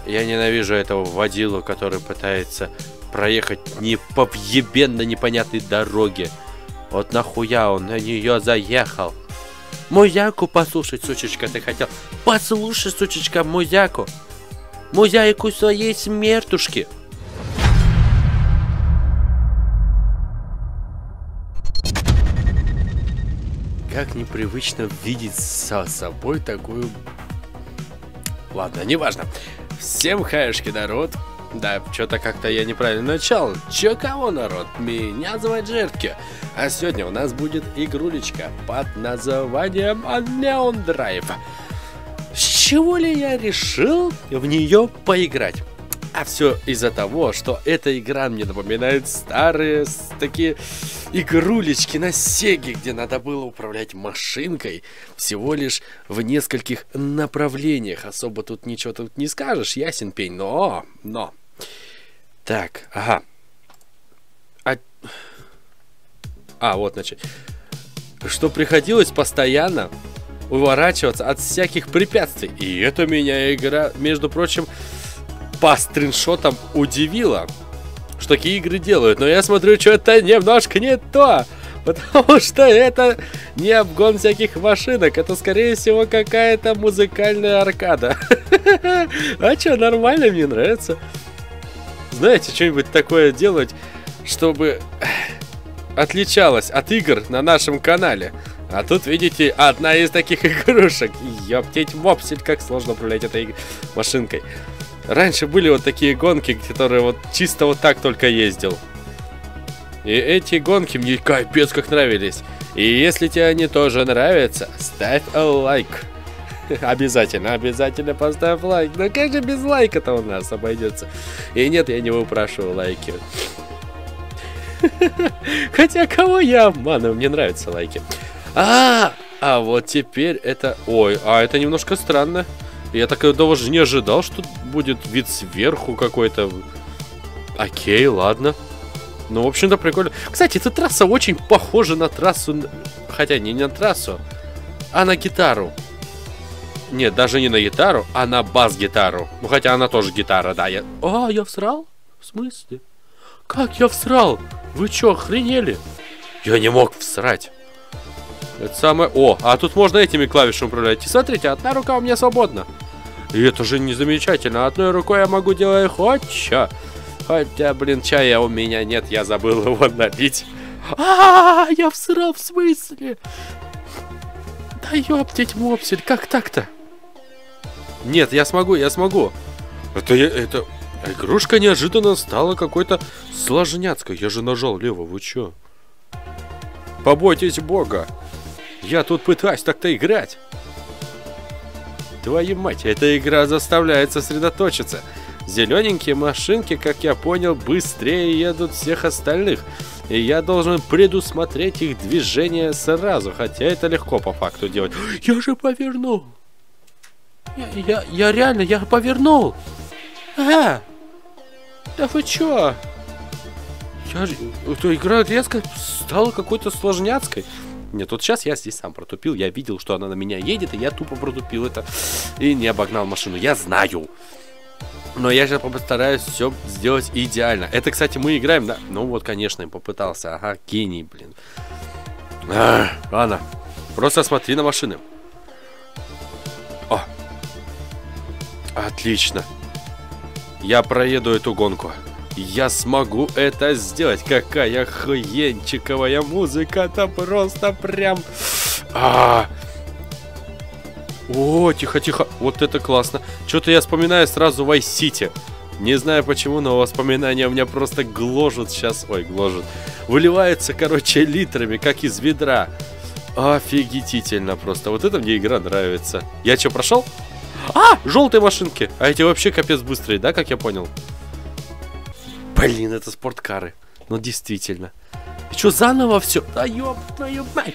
Я ненавижу этого водилу, который пытается проехать по въебенно непонятной дороге. Вот нахуя он на нее заехал? Музяку послушать, сучечка, ты хотел? Послушай, сучечка, музяку. Музяйку своей смертушки. Как непривычно видеть со собой такую... Ладно, неважно. Всем хаешки, народ. Да, что-то как-то я неправильно начал. Чё кого, народ? Меня зовут Жертки. А сегодня у нас будет игрулечка под названием Neon Drive. С чего ли я решил в нее поиграть? А все из-за того, что эта игра мне напоминает старые такие игрулечки на Сеге, где надо было управлять машинкой всего лишь в нескольких направлениях. Особо тут ничего тут не скажешь, ясен пень, но... Так, ага. Вот, значит. Что приходилось постоянно уворачиваться от всяких препятствий. И это меня игра, между прочим, по скриншотам удивила, что такие игры делают. Но я смотрю, что это немножко не то. Потому что это не обгон всяких машинок. Это, скорее всего, какая-то музыкальная аркада. А что, нормально, мне нравится. Знаете, что-нибудь такое делать, чтобы отличалось от игр на нашем канале. А тут, видите, одна из таких игрушек. Ёптеть мопсель, как сложно управлять этой машинкой. Раньше были вот такие гонки, которые вот чисто вот так только ездил. И эти гонки мне капец как нравились. И если тебе они тоже нравятся, ставь лайк. Обязательно, обязательно поставь лайк. Но как же без лайка-то у нас обойдется? И нет, я не выпрашиваю лайки. Хотя кого я обманываю, мне нравятся лайки. А вот теперь это... Ой, это немножко странно. Я так даже не ожидал, что будет вид сверху какой-то. Окей, ладно. Ну, в общем-то, прикольно. Кстати, эта трасса очень похожа на трассу. Хотя не на трассу, а на гитару. Нет, даже не на гитару, а на бас-гитару. Ну, хотя она тоже гитара, да. Я всрал? В смысле? Как я всрал? Вы чё, охренели? Я не мог всрать. Это самое... а тут можно этими клавишами управлять. И смотрите, одна рука у меня свободна. И это же не замечательно. Одной рукой я могу делать хоть чё. Хотя, блин, чая у меня нет, я забыл его налить. Я всрал, в смысле? Да ёптеть мопсель, как так-то? Нет, я смогу. Это игрушка неожиданно стала какой-то сложняцкой. Я же нажал лево, вы чё? Побойтесь бога. Я тут пытаюсь так-то играть. Твою мать, эта игра заставляет сосредоточиться. Зелененькие машинки, как я понял, быстрее едут всех остальных. И я должен предусмотреть их движение сразу. Хотя это легко по факту делать. Я же повернул. Я реально повернул. Да вы чё? Эта игра резко стала какой-то сложняцкой. Нет, вот сейчас я здесь сам протупил. Я видел, что она на меня едет, и я тупо протупил это. И не обогнал машину. Я знаю. Но я сейчас постараюсь все сделать идеально. Это, кстати, мы играем, да? Ну вот, конечно, я попытался. Ага, гений, блин. Ладно. Просто смотри на машины. Отлично. Я проеду эту гонку. Я смогу это сделать. Какая охуенчиковая музыка-то просто прям... тихо. Вот это классно. Что-то я вспоминаю сразу Vice City. Не знаю почему, но воспоминания у меня просто гложут сейчас. Гложут. Выливаются, короче, литрами, как из ведра. Офигительно просто. Вот это мне игра нравится. Я что, прошел? Желтые машинки. А эти вообще капец быстрые, да, как я понял? Блин, это спорткары. Ну, действительно. И что, заново все? Да ёб твою мать.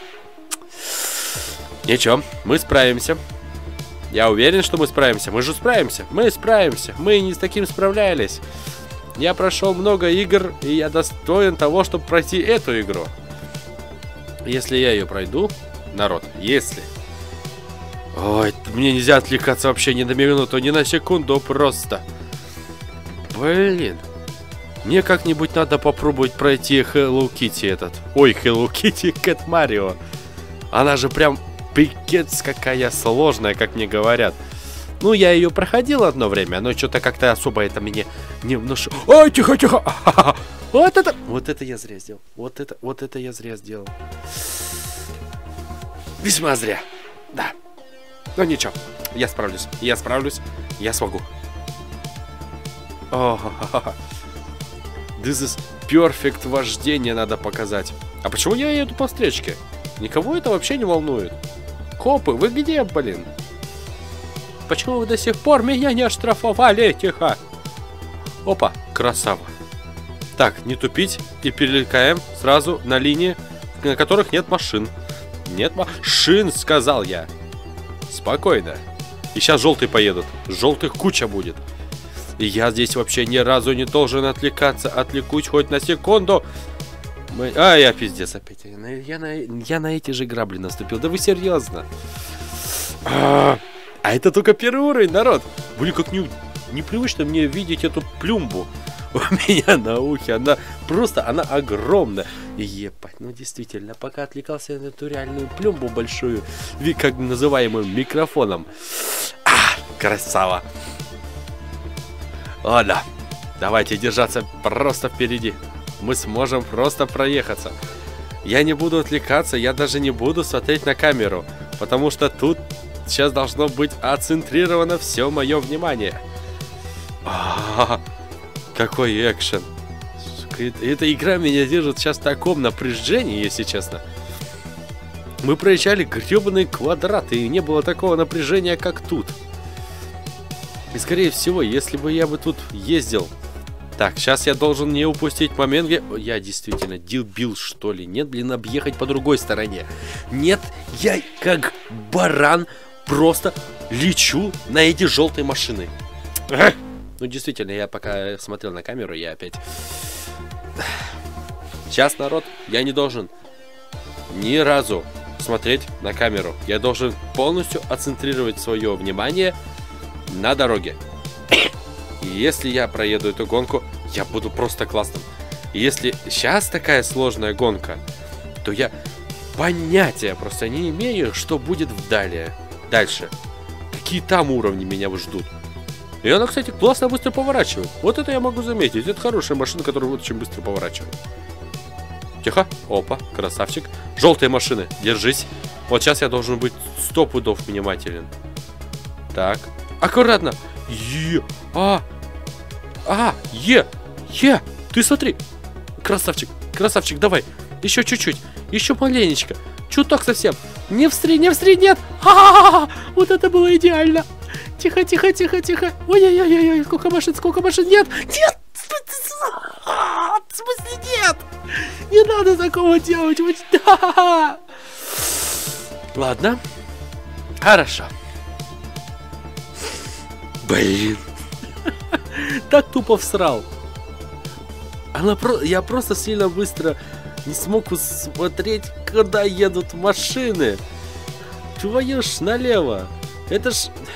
Ничего, мы справимся. Я уверен, что мы справимся. Мы же справимся. Мы справимся. Мы не с таким справлялись. Я прошел много игр, и я достоин того, чтобы пройти эту игру. Если я ее пройду, народ, если Ой, мне нельзя отвлекаться вообще ни на минуту, ни на секунду просто. Блин. Мне как-нибудь надо попробовать пройти Hello Kitty этот. Ой, Hello Kitty Cat Mario. Она же прям пикец какая сложная, как мне говорят. Ну, я ее проходил одно время, но что-то как-то особо это мне не внушило. Ой, тихо, тихо. Вот это я зря сделал. Вот это я зря сделал. Весьма зря. Да. Но ничего, я справлюсь. Я смогу. This is perfect вождение надо показать. А почему я еду по встречке? Никого это вообще не волнует. Копы, вы где, блин? Почему вы до сих пор меня не оштрафовали? Тихо. Опа, красава. Так, не тупить и перелетаем сразу на линии, на которых нет машин. Нет машин, сказал я. Спокойно. И сейчас желтые поедут. Желтых куча будет. И я здесь вообще ни разу не должен отвлекаться. Отвлекусь хоть на секунду. Я пиздец опять. Я на эти же грабли наступил. Да вы серьезно? А это только первый уровень, народ. Блин, как непривычно мне видеть эту плюмбу у меня на ухе. Она огромная. Ебать, ну действительно, пока отвлекался на эту реальную плюмбу большую, как называемым микрофоном. Красава. Ладно, давайте держаться просто впереди. Мы сможем просто проехаться. Я не буду отвлекаться, я даже не буду смотреть на камеру, потому что тут сейчас должно быть отцентрировано все мое внимание. Какой экшен. Эта игра меня держит сейчас в таком напряжении, если честно. Мы проезжали гребаные квадраты, и не было такого напряжения, как тут. И скорее всего, если бы я тут ездил... Так, сейчас я должен не упустить момент, где... Я действительно дебил, что ли? Нет, блин, объехать по другой стороне. Нет, я как баран просто лечу на эти желтые машины. Ну, действительно, я пока смотрел на камеру, я опять... Сейчас, народ, я не должен ни разу смотреть на камеру. Я должен полностью отцентрировать свое внимание на дороге. И если я проеду эту гонку, я буду просто классным. И если сейчас такая сложная гонка, то я понятия просто не имею, что будет дальше. Какие там уровни меня ждут. И она, кстати, классно быстро поворачивает. Вот это я могу заметить. Это хорошая машина, которая очень быстро поворачивает. Тихо. Опа, красавчик. Желтые машины, держись. Вот сейчас я должен быть 100 пудов внимателен. Так. Аккуратно. Ты смотри. Красавчик, давай. Еще чуть-чуть. Еще маленечко. Чуток совсем. Не встри, нет. Вот это было идеально. Тихо. Ой-ой-ой, сколько машин, нет. В смысле нет? Не надо такого делать. Да. Ладно. Хорошо. Блин. Так тупо всрал. Я просто сильно быстро не смог смотреть, когда едут машины. Твою ж налево. Это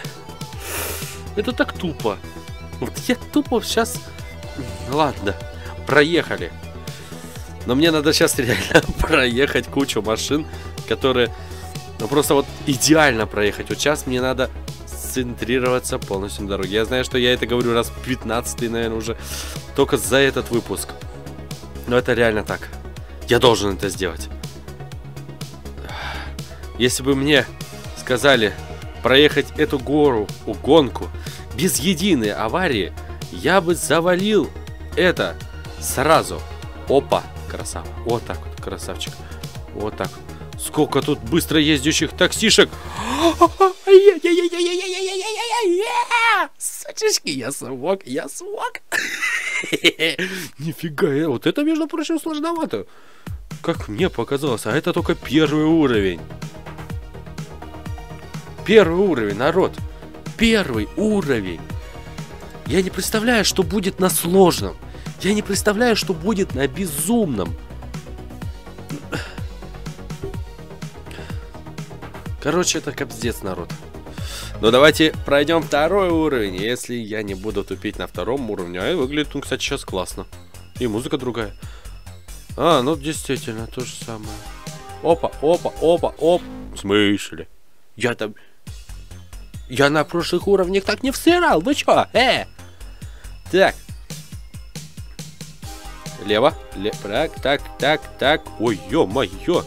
так тупо. Вот я тупо сейчас... Ладно, проехали. Но мне надо сейчас реально проехать кучу машин, которые... Ну просто вот идеально проехать. Вот сейчас мне надо центрироваться полностью на дороге. Я знаю, что я это говорю раз 15-й, наверное, уже. Только за этот выпуск. Но это реально так. Я должен это сделать. Если бы мне сказали проехать эту гонку без единой аварии, я бы завалил это сразу. Опа, красава. Вот так вот, красавчик. Вот так вот. Сколько тут быстро ездящих таксишек. Сучечки, я смог. Нифига, вот это, между прочим, сложновато. Как мне показалось, а это только первый уровень. Первый уровень, народ. Первый уровень. Я не представляю, что будет на сложном. Я не представляю, что будет на безумном. Короче, это капздец, народ. Но давайте пройдем второй уровень. Если я не буду тупить на втором уровне. А выглядит он, кстати, сейчас классно. И музыка другая. А, ну действительно, то же самое. Опа, опа, опа, оп. В смысле? Я на прошлых уровнях так не всырал. Вы чё? Так. Лево. Так. Ой, ё-моё.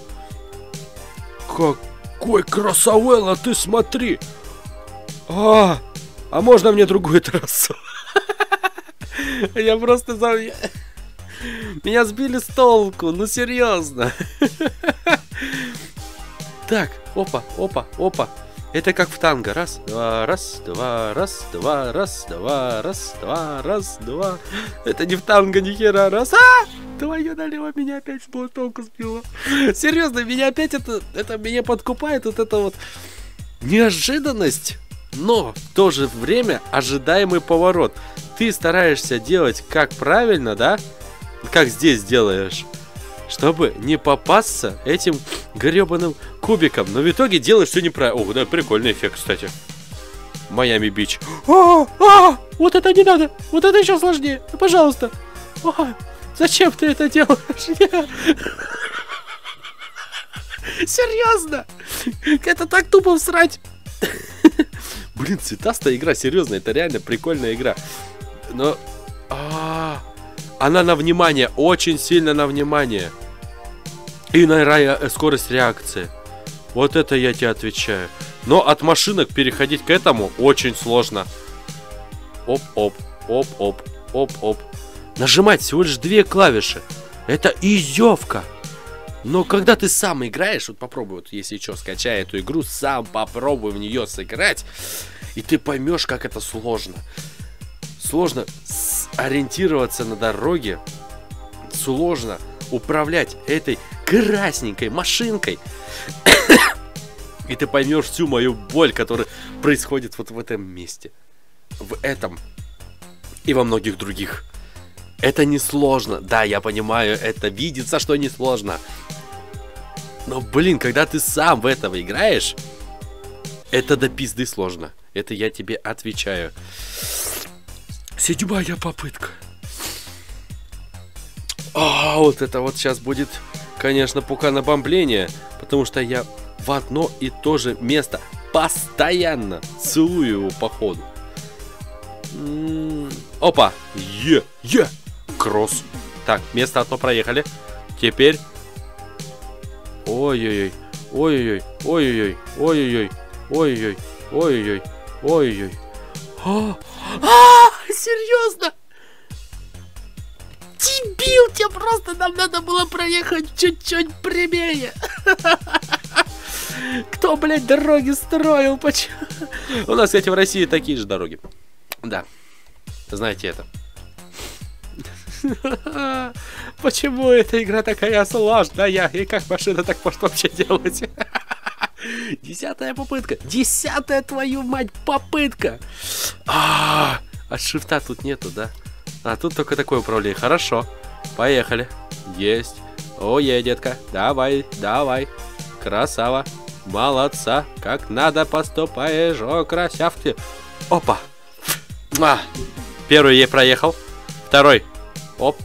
Какой красавелла, ты смотри. А можно мне другую трассу? Я просто меня сбили с толку, ну серьезно. Так, опа. Это как в танго. Раз, два. Это не в танго, ни хера. Раз. Твою налево, меня опять с толку сбило. Серьезно, меня опять это меня подкупает вот это вот неожиданность, но в то же время ожидаемый поворот. Ты стараешься делать как правильно, да? Как здесь делаешь, чтобы не попасться этим гребаным кубиком. Но в итоге делаешь все неправильно. О, да, прикольный эффект, кстати. Майами Бич. Вот это не надо. Вот это еще сложнее. Пожалуйста. Зачем ты это делаешь? Серьезно? Это так тупо всрать. Блин, цветастая игра, серьезно, это реально прикольная игра. Но... она на внимание, очень сильно на внимание. И на скорость реакции. Вот это я тебе отвечаю. Но от машинок переходить к этому очень сложно. Оп-оп. Нажимать всего лишь 2 клавиши. Это издевка. Но когда ты сам играешь, вот попробуй, вот если что, скачай эту игру, сам попробуй в нее сыграть, и ты поймешь, как это сложно. Сложно ориентироваться на дороге, сложно управлять этой красненькой машинкой. И ты поймешь всю мою боль, которая происходит вот в этом месте. В этом и во многих других. Это не сложно. Да, я понимаю, это видится, что не сложно. Но, блин, когда ты сам в этого играешь, это до пизды сложно. Это я тебе отвечаю. 7-я попытка. Вот это вот сейчас будет, конечно, пуканобомбление. Потому что я в одно и то же место постоянно целую его по ходу. Опа! Кросс. Так, место одно проехали. Теперь... Ой-ой-ой. Серьезно? Дебил, тебе просто нам надо было проехать чуть-чуть прямее. Кто, блядь, дороги строил? Почему? У нас, кстати, в России такие же дороги. Да. Знаете это. Почему эта игра такая сложная? И как машина так может вообще делать? 10-я попытка. 10-я, твою мать, попытка. А шифта тут нету, да? Тут только такое управление. Хорошо. Поехали. Есть. Ой, детка. Давай. Красава. Молодца. Как надо поступаешь. О, красавцы. Опа. Первый я проехал. Второй. Оп.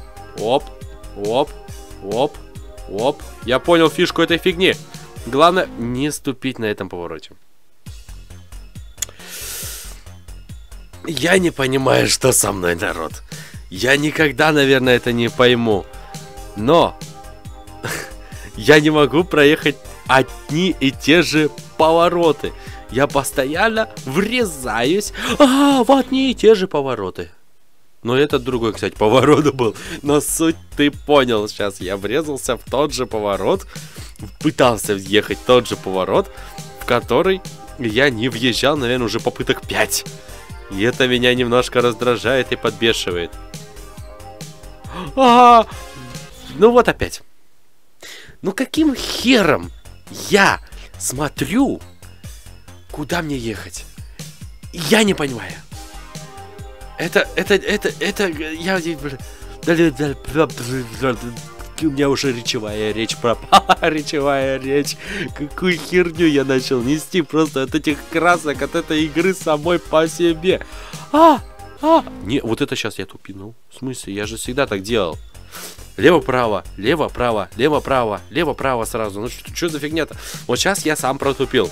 Я понял фишку этой фигни. Главное не ступить на этом повороте. Я не понимаю, что со мной, народ. Я никогда, наверное, это не пойму. Но я не могу проехать одни и те же повороты. Я постоянно врезаюсь в одни и те же повороты. Но этот другой, кстати, поворот был. Но суть ты понял сейчас. Я врезался в тот же поворот. Пытался въехать в тот же поворот, в который я не въезжал, наверное, уже попыток 5. И это меня немножко раздражает и подбешивает. Ну вот опять. Ну каким хером я смотрю, куда мне ехать? Я не понимаю. у меня уже речевая речь пропала. Речевая речь. Какую херню я начал нести просто от этих красок, от этой игры самой по себе. Не, вот это сейчас я тупинул. В смысле, я же всегда так делал. Лево-право, лево-право, лево-право, лево-право сразу. Ну что за фигня-то? Вот сейчас я сам протупил.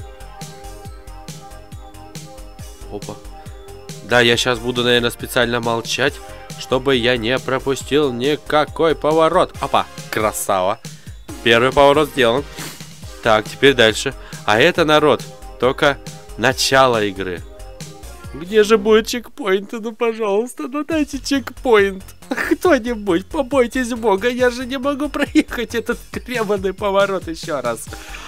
Опа. Да, я сейчас буду, наверное, специально молчать, чтобы я не пропустил никакой поворот. Опа, красава. Первый поворот сделан. Так, теперь дальше. А это, народ, только начало игры. Где же будет чекпоинт? Ну, пожалуйста, ну дайте чекпоинт. Кто-нибудь, побойтесь Бога, я же не могу проехать этот гребаный поворот еще раз.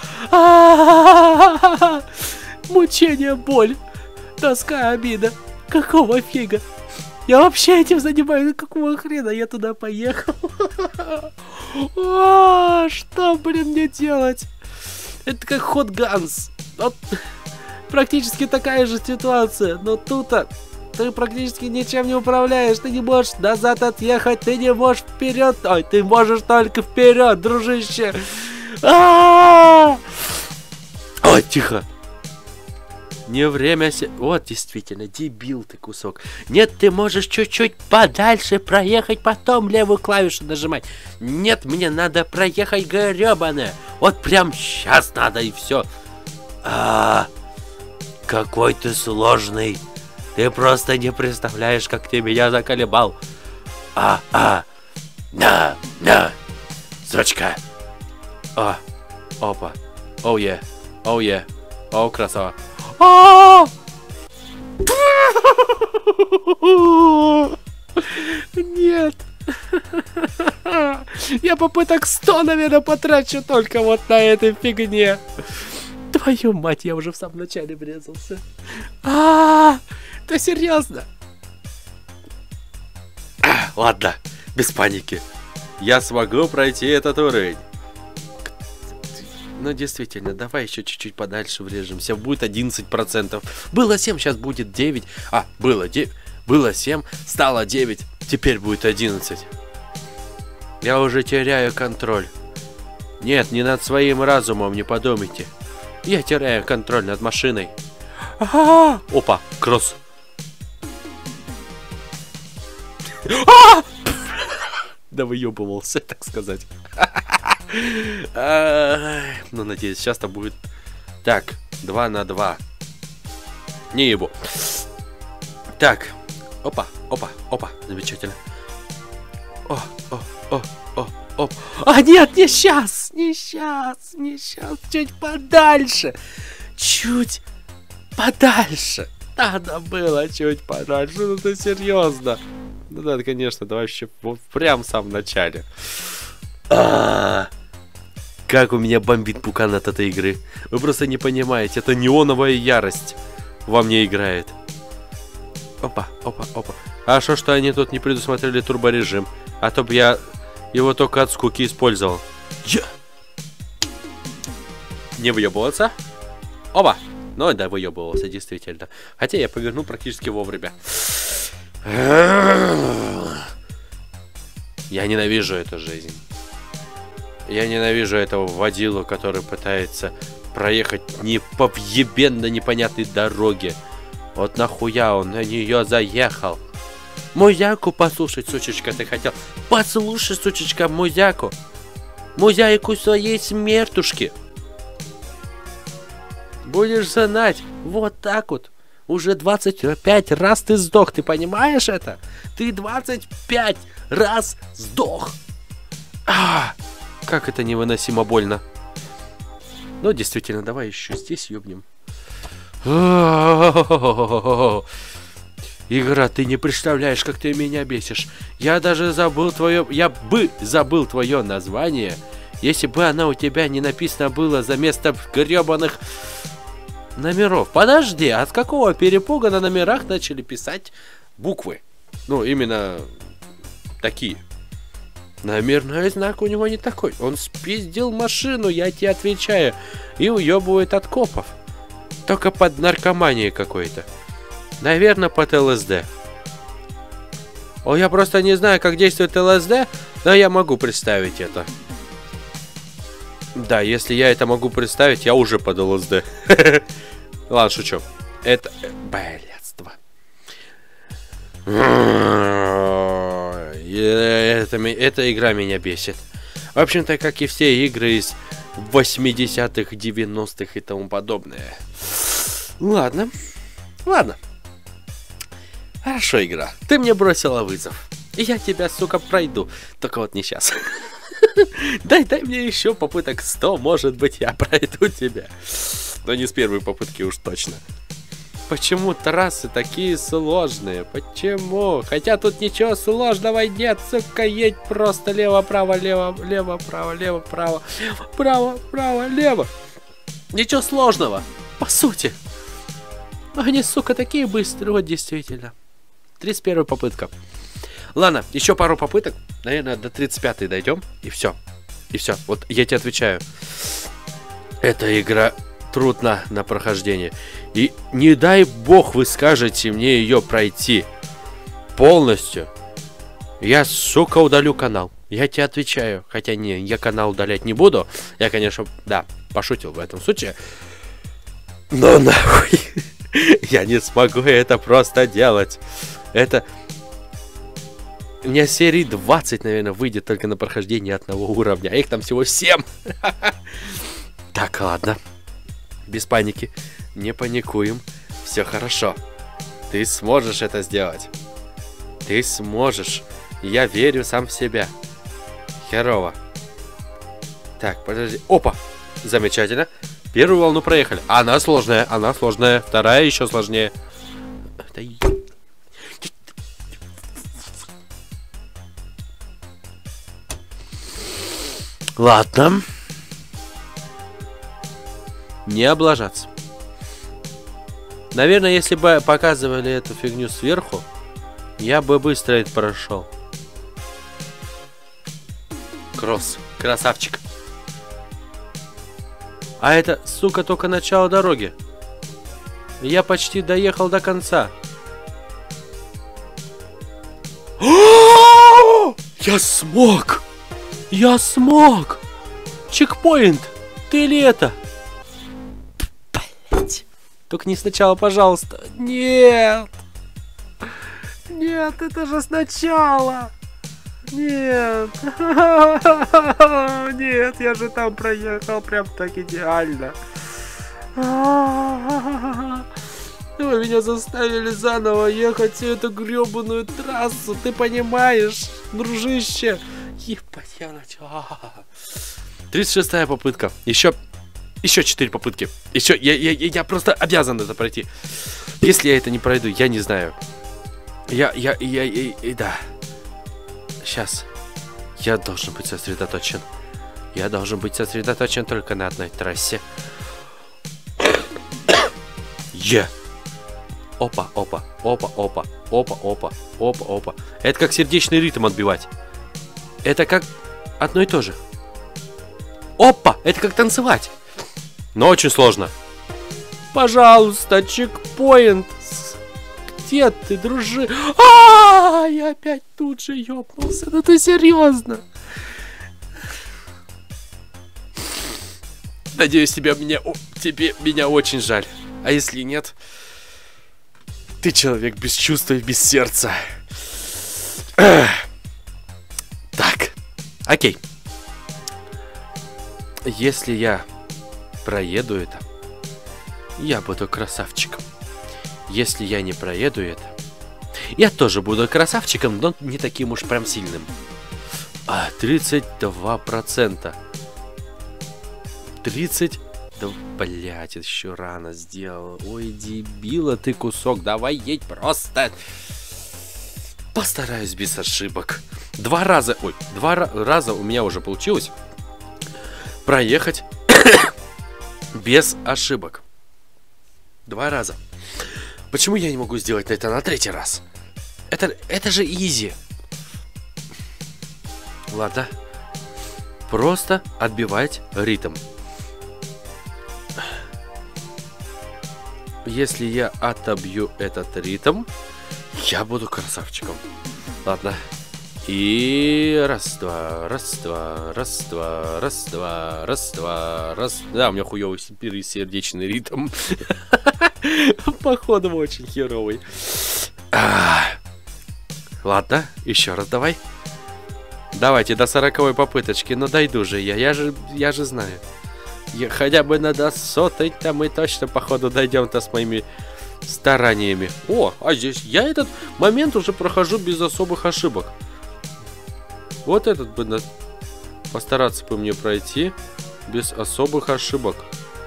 Мучение, боль, тоска, обида. Какого фига? Я вообще этим занимаюсь, какого хрена я туда поехал? Что, блин, мне делать? Это как Hot Guns. Вот, практически такая же ситуация, но тут-то ты практически ничем не управляешь, ты не можешь назад отъехать, ты не можешь вперед, ой, ты можешь только вперед, дружище. Ой, тихо. Не время Вот, действительно, дебил ты кусок. Нет, ты можешь чуть-чуть подальше проехать, потом левую клавишу нажимать. Нет, мне надо проехать гребаное. Вот прям сейчас надо и все. Какой ты сложный. Ты просто не представляешь, как ты меня заколебал. На, срочка. Опа. Оу е. О, красава. Нет. Я попыток 100, наверное, потрачу только вот на этой фигне. Твою мать, я уже в самом начале врезался. Ты серьезно? Ладно, без паники. Я смогу пройти этот уровень. Ну, действительно, давай еще чуть-чуть подальше врежемся. Будет 11%. Было 7, сейчас будет 9. Было 7, стало 9. Теперь будет 11. Я уже теряю контроль. Нет, не над своим разумом, не подумайте. Я теряю контроль над машиной. Опа, кросс. Да выебывался, так сказать. Ну, надеюсь, сейчас-то будет. Так, 2 на 2. Не ебу. Так, опа. Замечательно. Нет, не сейчас. Чуть подальше. Надо было чуть подальше. Ну, ты серьезно. Ну, да, конечно, да вообще прям в самом начале. Как у меня бомбит пукан от этой игры. Вы просто не понимаете, это неоновая ярость во мне играет. Опа. Хорошо, что они тут не предусмотрели турборежим. А то бы я его только от скуки использовал. Не выебываться. Опа. Ну да, выебывался, действительно. Хотя я повернул практически вовремя. Я ненавижу эту жизнь. Я ненавижу этого водилу, который пытается проехать не по въебенно непонятной дороге. Вот нахуя он на нее заехал. Музяку послушать, сучечка, ты хотел. Послушай, сучечка, музяку. Музяйку своей смертушки. Будешь знать, вот так вот. Уже 25 раз ты сдох, ты понимаешь это? Ты 25 раз сдох. Как это невыносимо больно. Ну, действительно, давай еще здесь ёбнем. Игра, ты не представляешь, как ты меня бесишь. Я даже забыл твое... Я бы забыл твое название, если бы оно у тебя не написано было за место гребаных номеров. Подожди, а с какого перепуга на номерах начали писать буквы? Ну, именно такие. Номерной знак у него не такой. Он спиздил машину, я тебе отвечаю, и уебывает от копов. Только под наркоманией какой-то. Наверное, под ЛСД. О, я просто не знаю, как действует ЛСД, но я могу представить это. Да, если я это могу представить, я уже под ЛСД. Ладно, шучу. Это... блядство. Эта игра меня бесит. В общем-то, как и все игры из 80-х, 90-х и тому подобное. Ладно. Ладно. Хорошо, игра. Ты мне бросила вызов. И я тебя, сука, пройду. Только вот не сейчас. Дай мне еще попыток 100, может быть, я пройду тебя. Но не с первой попытки уж точно. Почему трассы такие сложные? Почему? Хотя тут ничего сложного нет, сука, едь просто лево-право, лево-право, лево-право, право-право, лево. Ничего сложного, по сути. Они, сука, такие быстрые, вот действительно. 31 попытка. Ладно, еще пару попыток. Наверное, до 35-й дойдем. И все. И все. Вот я тебе отвечаю. Эта игра трудна на прохождение. И не дай бог вы скажете мне ее пройти полностью. Я, сука, удалю канал. Я тебе отвечаю. Хотя не, я канал удалять не буду. Я, конечно, да, пошутил в этом случае. Но нахуй. Я не смогу это просто делать. Это... У меня серии 20, наверное, выйдет только на прохождение одного уровня. А их там всего 7. Так, ладно. Без паники. Не паникуем. Все хорошо. Ты сможешь это сделать. Ты сможешь. Я верю сам в себя. Херово. Так, подожди. Опа. Замечательно. Первую волну проехали. Она сложная. Она сложная. Вторая еще сложнее. Ладно. Не облажаться. Наверное, если бы показывали эту фигню сверху, я бы быстро это прошел. Кросс. Красавчик. А это, сука, только начало дороги. Я почти доехал до конца. Я смог! Я смог! Чекпоинт! Ты ли это? Блять. Только не сначала, пожалуйста. Нет! Нет, это же сначала! Нет! Нет, я же там проехал прям так идеально. Вы меня заставили заново ехать всю эту гребаную трассу, ты понимаешь, дружище? Ебать, я начал. 36-я попытка. Еще 4 попытки. Еще я просто обязан это пройти. Если я это не пройду, я не знаю. Да. Сейчас. Я должен быть сосредоточен. Я должен быть сосредоточен только на одной трассе. Опа, опа, опа, опа, опа, опа, опа, опа. Это как сердечный ритм отбивать. Это как одно и то же. Опа, это как танцевать. Но очень сложно. Пожалуйста, чекпоинт. Где ты, дружи? Я опять тут же ёбнулся. Ну ты серьезно? Надеюсь, тебе меня очень жаль. А если нет, ты человек без чувства и без сердца. Так, окей. Если я проеду это, я буду красавчиком. Если я не проеду это, я тоже буду красавчиком, но не таким уж прям сильным. 32%. 30... Да, блять, еще рано сделал. Ой, дебила ты кусок. Давай едь просто. Постараюсь без ошибок. Два раза у меня уже получилось проехать без ошибок. 2 раза. Почему я не могу сделать это на 3-й раз? Это же изи. Ладно. Просто отбивать ритм. Если я отобью этот ритм, Я буду красавчиком. Ладно. И раз, два, раз, два, раз, два, раз, два, раз, два, раз. Да, у меня хуёвый сердечный ритм. Походу очень херовый. Ладно, еще раз давай. Давайте до 40-й попыточки. Ну дойду же я. Я же знаю. Хотя бы до 100-й-то мы точно походу дойдем-то с моими стараниями. О, а здесь я этот момент уже прохожу без особых ошибок. Вот этот бы постараться бы мне пройти без особых ошибок.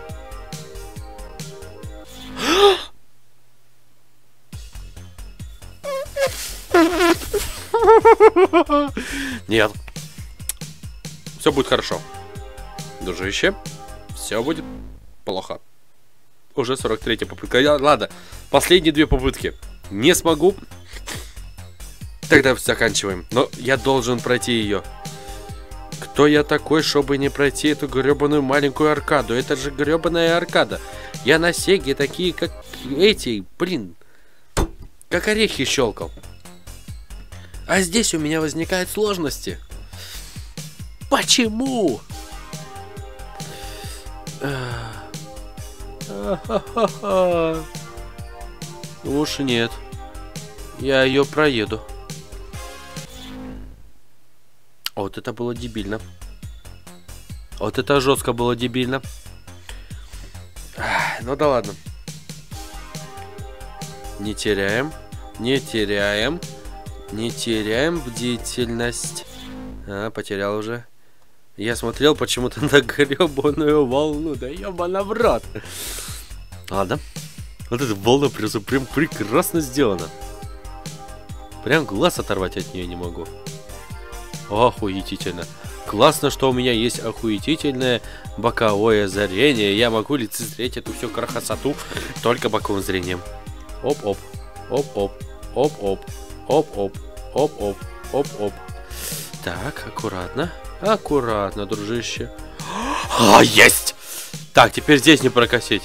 Нет. Все будет хорошо. Дружище, все будет плохо. Уже 43-я попытка. Ладно, последние 2 попытки. Не смогу. Тогда заканчиваем. Но я должен пройти ее. Кто я такой, чтобы не пройти эту гребаную маленькую аркаду? Это же гребаная аркада. Я на Сеге такие, как эти, блин, как орехи щелкал. А здесь у меня возникают сложности. Почему? Уж нет. Я ее проеду. Вот это было дебильно. Вот это жестко было дебильно. Ну да ладно. Не теряем. Не теряем. Не теряем бдительность. Потерял уже. Я смотрел почему-то на гребаную волну. Да ёбана в рот. Ладно. Вот эта волна прям прекрасно сделана. Прям глаз оторвать от нее не могу. Охуетительно. Классно, что у меня есть охуетительное боковое зрение. Я могу лицезреть эту всю красоту только боковым зрением. Оп-оп. Оп-оп. Оп-оп. Оп-оп. Оп-оп. Оп-оп. Так, аккуратно. Аккуратно, дружище. Есть! Так, теперь здесь не прокосить.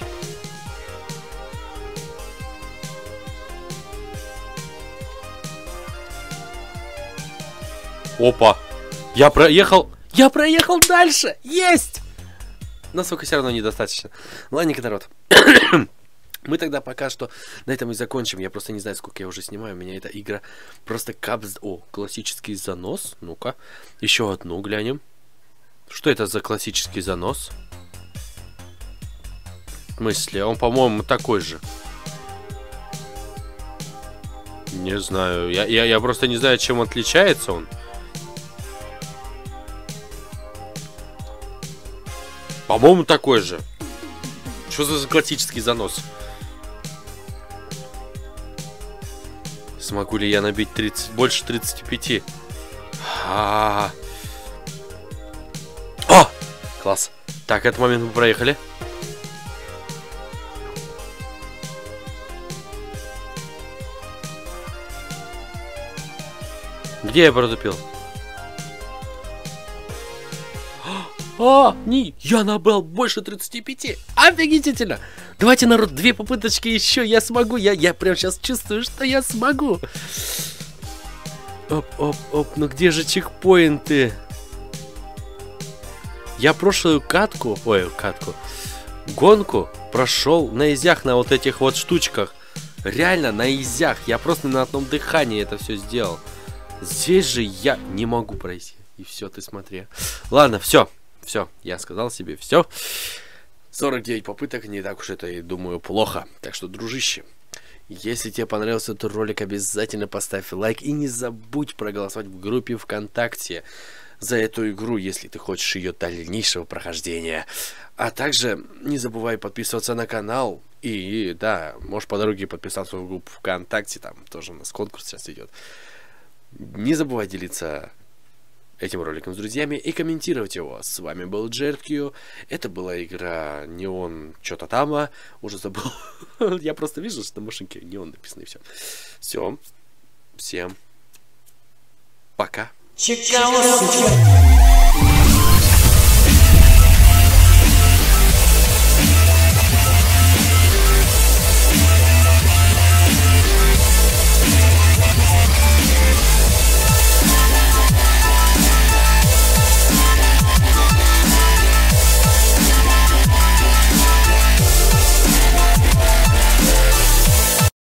Опа! Я проехал дальше! Есть! Но, сука, все равно недостаточно. Ладненько, народ. Мы тогда пока что на этом и закончим. Я просто не знаю, сколько я уже снимаю. У меня эта игра просто капс... О, классический занос. Ну-ка. Еще одну глянем. Что это за классический занос? В смысле? Он, по-моему, такой же. Не знаю. Я просто не знаю, чем отличается он. По-моему, такой же. Что за классический занос? Смогу ли я набить 30, больше 35? О! Класс. Так, этот момент мы проехали. Где я протупил? Я набрал больше 35. Офигительно. Давайте, народ, 2 попыточки еще. Я смогу. Я прям сейчас чувствую, что я смогу. Оп. Ну где же чекпоинты? Я прошлую гонку прошел на изях на вот этих вот штучках. Реально на изях. Я просто на одном дыхании это все сделал. Здесь же я не могу пройти. И все, ты смотри. Ладно, все, я сказал себе все. 49 попыток, не так уж это, и думаю, плохо. Так что, дружище, если тебе понравился этот ролик, обязательно поставь лайк. И не забудь проголосовать в группе ВКонтакте за эту игру, если ты хочешь ее дальнейшего прохождения. А также не забывай подписываться на канал. И да, можешь по дороге подписаться в группу ВКонтакте. Там тоже у нас конкурс сейчас идет. Не забывай делиться этим роликом с друзьями и комментировать его. С вами был JerkQ. Это была игра Неон что-то там. Уже забыл. Я просто вижу, что на машинке Неон написано и все. Все. Всем пока.